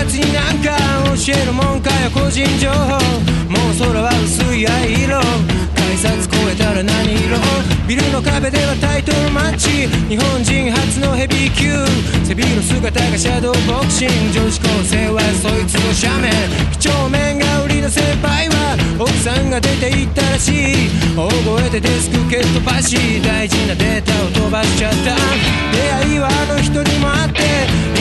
つになんか教えるもんかよ個人情報。もう空は薄い藍色、改札越えたら何色。ビルの壁ではタイトルマッチ、日本人初のヘビー級背広姿がシャドーボクシング。女子高生はそいつの斜面、几帳面が売りの先輩は奥さんが出て行ったらしい。大声でデスク蹴っ飛ばし大事なデータを飛ばしちゃった。出会いはあの人にもあって